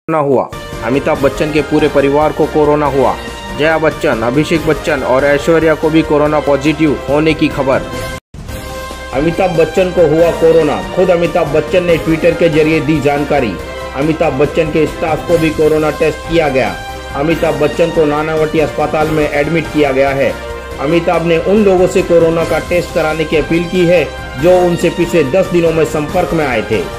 हुआ। अमिताभ बच्चन के पूरे परिवार को कोरोना हुआ। जया बच्चन, अभिषेक बच्चन और ऐश्वर्या को भी कोरोना पॉजिटिव होने की खबर। अमिताभ बच्चन को हुआ कोरोना, खुद अमिताभ बच्चन ने ट्विटर के जरिए दी जानकारी। अमिताभ बच्चन के स्टाफ को भी कोरोना टेस्ट किया गया। अमिताभ बच्चन को नानावटी अस्पताल में एडमिट किया गया है। अमिताभ ने उन लोगों से कोरोना का टेस्ट कराने की अपील की है जो उनसे पिछले 10 दिनों में संपर्क में आए थे।